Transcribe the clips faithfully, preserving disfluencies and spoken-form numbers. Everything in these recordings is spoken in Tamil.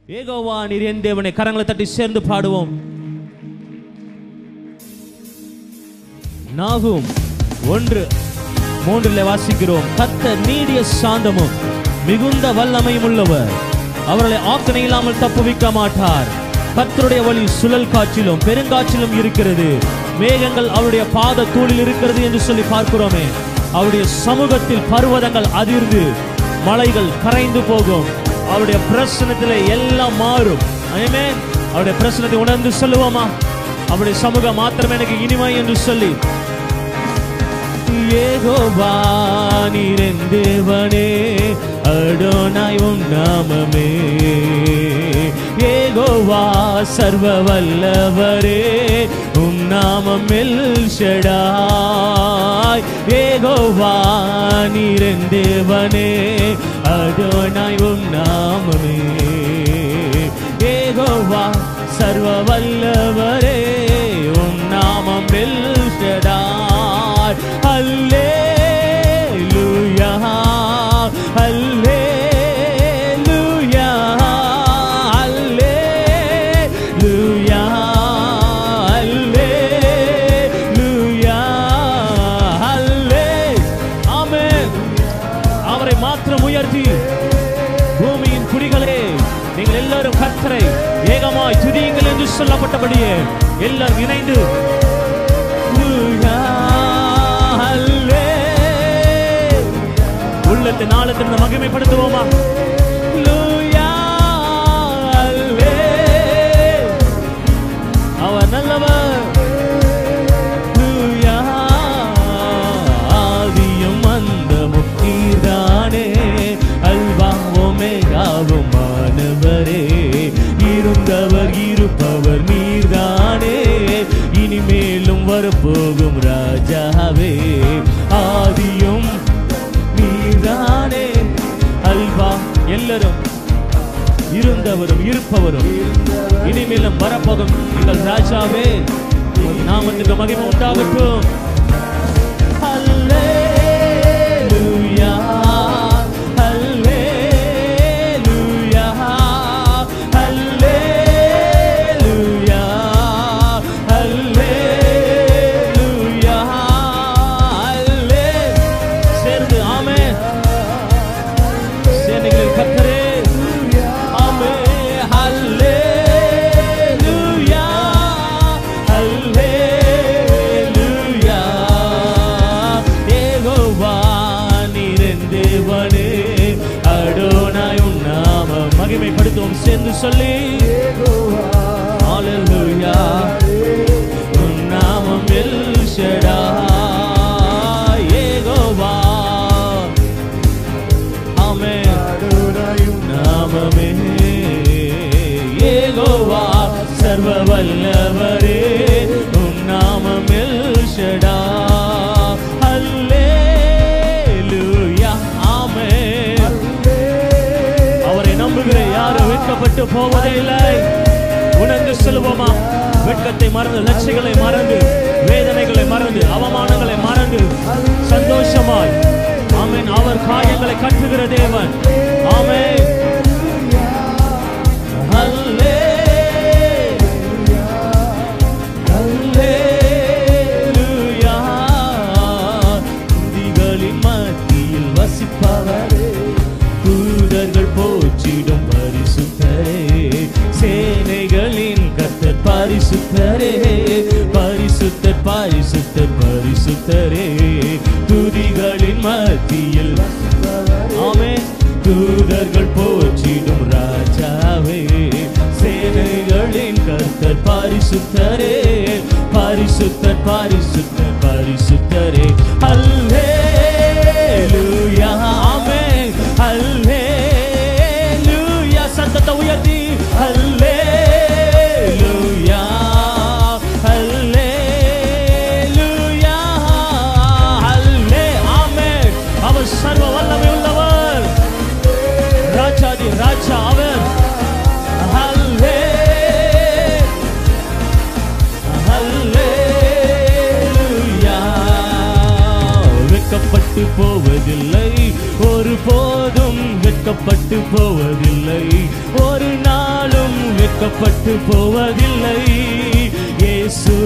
யெகோவா நீர் என் தேவனே. கரங்களை தட்டி சேர்ந்து பாடுவோம். நாகும் ஒன்று மூன்றிலே வாசிக்கிறோம். கர்த்தர் நீடிய சாந்தமும் மிகுந்த வல்லமையும் உள்ளவர், அவர்களை ஆக்கனை இல்லாமல் தப்புவிக்க மாட்டார். கர்த்தருடைய வழி சுழல் காற்றிலும் பெருங்காற்றிலும் இருக்கிறது, மேகங்கள் அவருடைய பாத தூளில் இருக்கிறது என்று சொல்லி பார்க்கிறோமே. அவருடைய சமூகத்தில் பர்வதங்கள் அதிர்ந்து மலைகள் கரைந்து போகும். அவருடைய பிரசன்னத்திலே எல்லாம் மாறும். ஆமென். அவருடைய பிரசன்னத்தை உணர்ந்து சொல்லுவோமா? அவருடைய சமூகம் மாத்திரமே எனக்கு இனிமை என்று சொல்லி. யெகோவா நீர் என் தேவனே, அடோனாய் உம் நாமமே. யெகோவா சர்வ வல்லவரே, உம் நாமம் எல் ஷடாய். யெகோவா நீர் என் தேவனே, அடோனாய் உம் நாமமே. யெகோவா சர்வ வல்லவரே, உம் நாமம் எல் ஷடாய். அல்லேலூயா அல்லேலூயா அல்லேலூயா அல்லேலூயா அல்லே. ஆமென். அவரை மாத்திரம் உயர்த்தி பூமியின் குடிகளே நீங்கள் எல்லாரும் கர்த்தரை ஏகமாய் துதியுங்கள் என்று சொல்லப்பட்டபடியே எல்லாரும் இணைந்து உள்ளத்தை நாளத்திலிருந்து மகிமைப்படுத்துவோமா? அவர் நல்லவர். ஆதியும் அந்தமும் நீர்தானே, அல்வா ஒமேகாவும் மானவரே. இருந்தவர் இருப்பவர் நீர்தானே, இனிமேலும் வரப்போகும் ராஜாவே. ஆதியும் நீர்தானே, அல்வா எல்லாரும் இருந்தவரும் இருப்பவரும் இனிமேலும் வரப்போகும் எங்கள் ராஜாவே. நாமத்துக்கு மகிமை உண்டாகட்டும். அல்லேலூயா அல்லேலூயா அல்லேலூயா அல்லேலூயா அல்லே. சேர்ந்து ஆமென். சேனைகளின் கர்த்தரே ஆமென். அல்லேலூயா அல்லேலூயா. யெகோவா நீர் என் தேவனே, அடோனாய் உம் நாமம். மகிமைப்படுத்துவோம் சேர்ந்து சொல்லி. அல்லேலூயா உம் நாமம் எல் ஷடாய். யெகோவா ஆமென். நாமமே. யெகோவா சர்வ வல்லவரே, உம் நாமம் எல் ஷடாய். அல்லேலூயா ஆமென். அவரை நம்புகிற யாரும் வெட்கப்பட்டு போவதே இல்லை. உணர்ந்து சொல்லுவோமா? வெட்கத்தை மறந்து, லட்சியங்களை மறந்து, வேதனைகளை மறந்து, அவமானங்களை மறந்து சந்தோஷமாய் ஆமென். அவர் காயங்களை கட்டுகிற தேவன். ஆமென். அல்லேலூயா அல்லேலூயா. துதிகளின் மத்தியில் வசிப்பவரே, தூதர்கள் போற்றிடும் பரிசுத்தரே. சேனைகளின் கர்த்தர் பரிசுத்தரே, பரிசுத்தர் பரிசுத்தர் பரிசுத்தரே. துதிகளின் மத்தியில் ஆமென். தூதர்கள் போற்றிடும் ராஜாவே, சேனைகளின் கர்த்தர் பரிசுத்தரே, பரிசுத்தர் பரிசுத்தர் பரிசுத்தரே. அல்லேலூயா ஆமென். அல்லேலூயா. சத்தத்தை உயர்த்தி அல்லேலூயா அல்லேலூயா அல்லே. ஆமென். அவர் சர்வ வல்லமை உள்ளவர், ராஜாதி ராஜா அவர். அல்லே அல்லேலூயா. போவதில்லை, ஒரு நாளும் வெட்கப்பட்டு போவதில்லை. இயேசு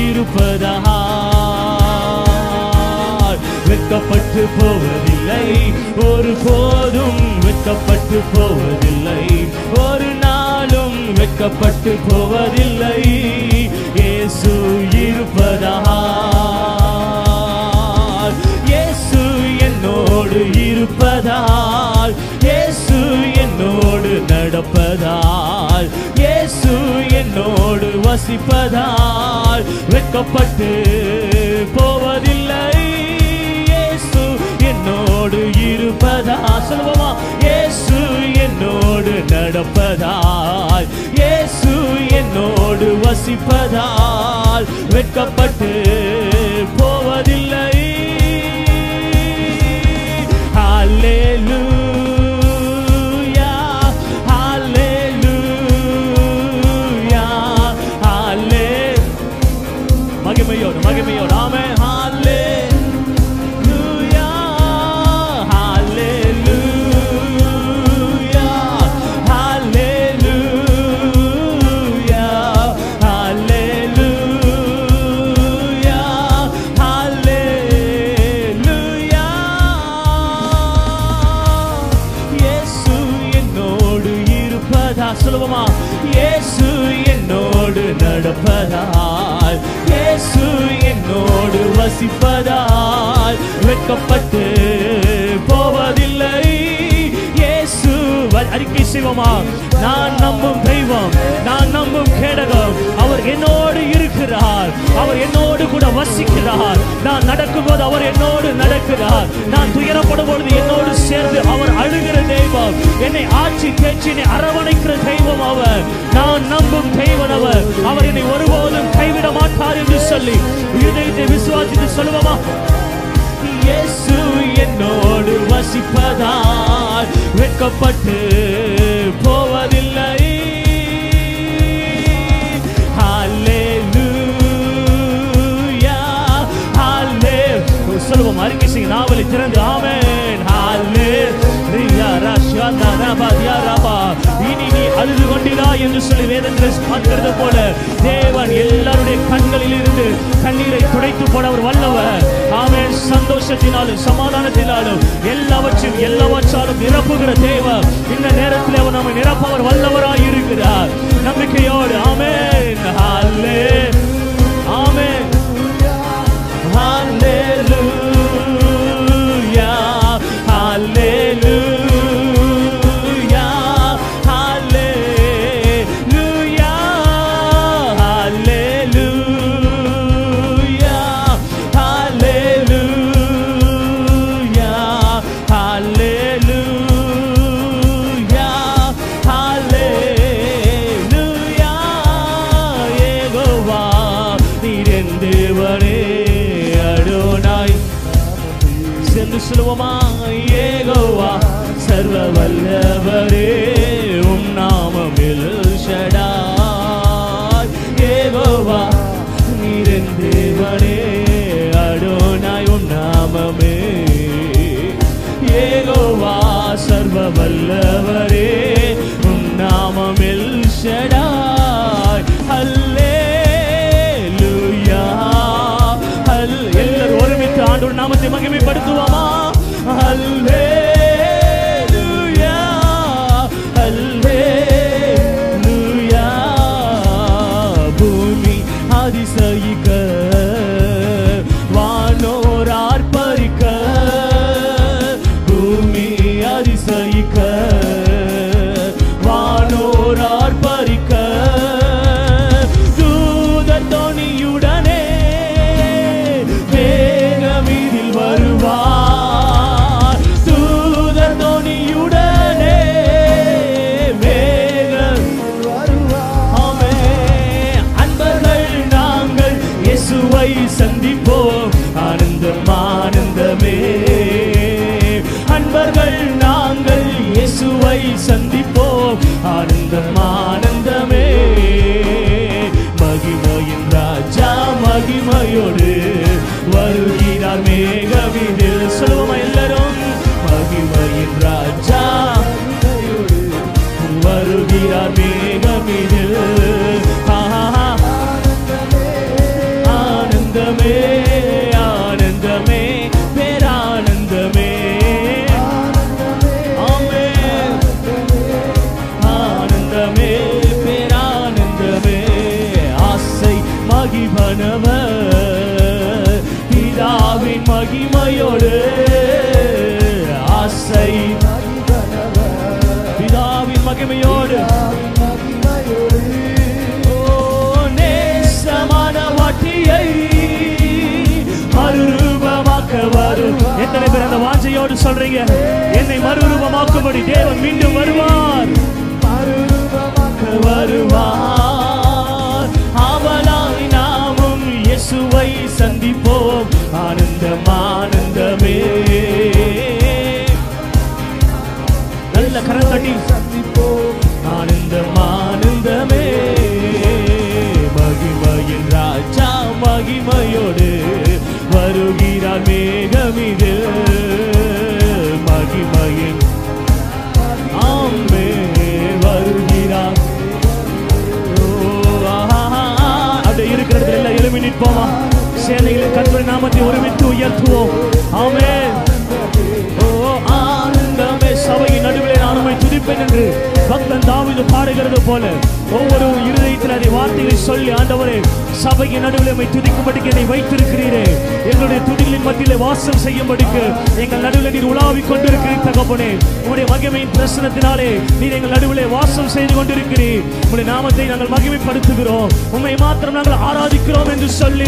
இருப்பதால் வெட்கப்பட்டு போவதில்லை, ஒரு போதும் வெட்கப்பட்டு போவதில்லை, ஒரு நாளும் வெட்கப்பட்டு போவதில்லை. இயேசு இருப்பதால், இயேசு என்னோடு இருப்பதால், இயேசு என்னோடு நடப்பதால், இயேசு என்னோடு வசிப்பதால் வெட்கப்பட்டு போவதில்லை. இயேசு என்னோடு இருப்பதால், சொல்லுவோமா, இயேசு என்னோடு நடப்பதால், இயேசு என்னோடு வசிப்பதால் வெட்கப்பட்டு போவதில்லை. ஹல்லேலூயா, ஹல்லேலூயா, ஹல்லே மகிமையோடு மகிமையோடு ஆமென். ஹல்லேலூயா, ஹல்லேலூயா, ஹல்லேலூயா, ஹல்லேலூயா, ஹல்லேலூயா. இயேசு என்னோடு இருப்பதா, சொல்லுவோமா, இயேசு என்னோடு நடப்பதால், இயேசு என்னோடு வசிப்பதால் வெட்கப்பட்டு போவதில்லை. இயேசு அறிக்கை செய்வோமா, நான் நம்பும் தெய்வம், நான் நம்பும் கேடகம், அவர் என்னோடு இருக்கிறார், அவர் என்னோடு கூட வசிக்கிறார். நான் நடக்கும் போது அவர் என்னோடு நடக்கிறார், நான் துயரப்படும் பொழுது என்னோடு சேர்ந்து அவர் அழுகிற தெய்வம், என்னை ஆட்சி தேய்ச்சி என்னை அரவணைக்கிற தெய்வம் அவர். நான் நம்பும் தெய்வம் அவர், அவர் என்னை ஒருபோதும் கைவிட மாட்டார் என்று சொல்லி இதயத்தை விசுவாசித்து சொல்லுவோமா, இயேசு என்னோடு வசிப்பதால் வெட்கப்பட்டு போவதில்லை. ஹல்லேலூயா, ஹல்லே சொல்லுவோம், அறிக்கை செய்ய நாவலை திறந்து ஆமென். ஹல்லேலூயா ரஷானா ரபாதியா ரபா, இனி நீ அழுது கொண்டிரா என்று சொல்லி வேதத்தில் பார்க்கிறது போல தேவன் எல்லாருடைய கண்களில் இருந்து கண்ணீரை துடைத்து போட அவர் வல்லவர். ஆமென். சந்தோஷத்தினாலும் சமாதானத்தினாலும் எல்லாவற்றையும் எல்லாவற்றாலும் நிரப்புகிற தேவன் இந்த நேரத்தில் அவர் நம்மை நிரப்பவர் வல்லவராய் இருக்கிறார். நம்பிக்கையோடு ஆமென். ஹல்லே ஆமென். ஹல்லேலூயா, ஹல்லேலூயா, ஹல்லேலூயா, ஹல்லேலூயா, ஹல்லேலூயா, ஹல்லேலூயா, ஹல்லேலூயா. யெகோவா நீர் என் தேவனே அடோனாய், சென்று சொல்லுவோமா, யெகோவா சர்வ வல்லவரே உம் நாமம் எல் ஷடாய். யெகோவா நீர் என் தேவனே அடோனாய் உம் நாமமே. யெகோவா சர்வ வல்லவரே உம் நாமம் எல் ஷடாய். ஹல்லேலூயா, ஹல் எல்லாரும் ஒருமித்து ஆண்டவர் நாமத்தை மகிமைப்படுத்துவோமா. ஹல்லேலூயா, ஹல்லேலூயா. பூமி அதிசயிக்க வானோர் ஆர்ப்பரிக்க, பூமி அதிசயிக்க வானோர் ஆர்ப்பரிக்க, தூதர் தொனியுடனே வேகமிதில் வருவார், தூதர் தொனியுடனே வேகம் வருவார். ஆமென். அன்பர்கள் நாங்கள் இயேசுவை சந்திப்போம், ஆனந்தம் ஆனந்தமே. அன்பர்கள் நாங்கள் இயேசுவை சந்திப்போம், ஆனந்தம் ஆனந்தமே. மகிமையின் ராஜா மகிமையோடு வருகிறார் மேகமிதில், சொல்லுவோமா எல்லாரும், மகிமையின் ராஜா வருகிறார் மேகமிதில். ஆனந்தமே ஆனந்தமே பேரானந்தமே. ஆமென். ஆனந்தமே பேரானந்தமே. ஆசை மகிழ்வனவர் பிதாவின் மகிமையோடு. ஆசை பிதாவின் மகிமையோடு. நேசமான வாட்டியை மறுரூபமாக்க வரும். எத்தனை பேர் அந்த வாஞ்சையோடு சொல்றீங்க? என்னை மறுரூபமாக்கும்படி தேவன் மீண்டும் வருவார், மறுரூபமாக்க வருவார். அவனாய் நாமும் இயேசுவை சந்திப்போம். ஆனந்தம் ஆனந்தமே. நல்ல கரம் தட்டி சந்திப்போம். ஆனந்தம் ஆனந்தமே. மகிமையின் ராஜா மகிமையோடு வருகிறார் மேகமிது. மகிமையின் ஆமே வருகிறார். அப்படி இருக்கிறது எல்லாம் எழுப்பி நிற்போமா? சேனைகளின் கர்த்தருடைய நாமத்தை ஒருமித்து உயர்த்துவோம். ஆமென். ஓ ஆனந்தமே. சபையின் நடுவிலே நான் உம்மை துதிப்பேன் என்று பக்தன் தாவீது பாடுகிறது போல ஒவ்வொரு இருதயத்தில் அதை வார்த்தைகளை சொல்லி, ஆண்டவரே சபையின் நடுவில் உம்மை துதிக்கும்படிக்கு என்னை வைத்திருக்கிறீரே. எங்களுடைய துதிகளின் மத்தியிலே வாசம் செய்யும்படிக்கு எங்கள் நடுவில் நீர் உலாவிக் கொண்டிருக்கிறீர் தகப்பனே. உம்முடைய மகிமையின் பிரசனத்தினாலே நீர் எங்கள் நடுவிலே வாசம் செய்து கொண்டிருக்கிறீர். உம்முடைய நாமத்தை நாங்கள் மகிமைப்படுத்துகிறோம். உம்மை மாத்திரம் நாங்கள் ஆராதிக்கிறோம் என்று சொல்லி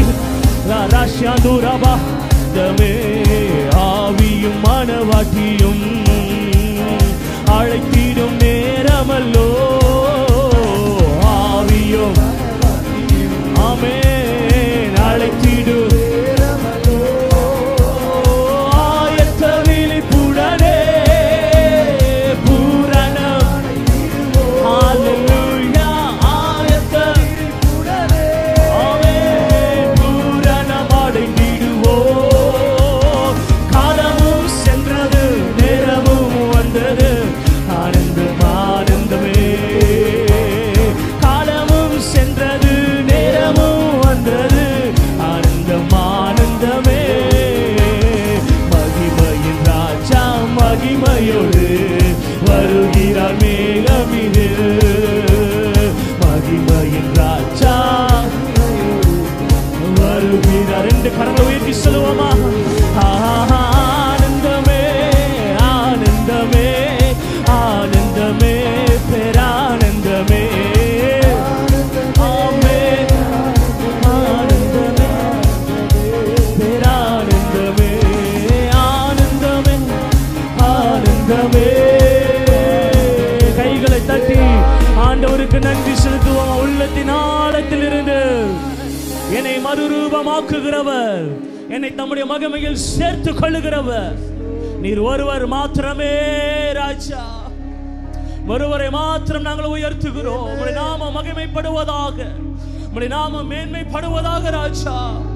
ஆவியும் மனவாட்டியும் அழைத்திடும் நேரமல்லோ. ஆவியும் ஆமென் அழைத்திடும் ஆயத்த விழிப்புடனே பூரணம். ஹல்லேலூயா. ஆயத்த விழிப்புடனே ஆமென் பூரணம் அடைந்திடுவோம். காலமும் சென்றது நேரமும் வந்தது. ஆனந்தம் ஆனந்தமே. காலமும் சென்றது நேரமும் வந்தது. ஆனந்தம் ஆனந்தமே. மகிமையின் ராஜா மகிமையோடு வருகிறார் மேகமிது. மகிமையின் ராஜா வருகிறார். ரெண்டு கரங்களை உயர்த்தி சொல்லுவோமா? ஆனந்தமே ஆனந்தமே ஆனந்தமே பேரானந்தமே. ஆமென். ஆனந்தமே பேரானந்தமே. ஆனந்தமே ஆனந்தமே. கைகளை தட்டி ஆண்டவருக்கு நன்றி செலுத்துவோம். உள்ளத்தின் ஆழத்தில் இருந்து என்னை மறுரூபமாக்குகிறவர், என்னை தம்முடைய மகிமையில் சேர்த்துக் கொள்ளுகிறவர் நீர் ஒருவர் மாத்திரமே ராஜா. ஒருவரை மாத்திரம் நாங்கள் உயர்த்துகிறோம். உம்முடைய நாமம் மகிமைப்படுவதாக, உம்முடைய நாமம் மேன்மைப்படுவதாக ராஜா.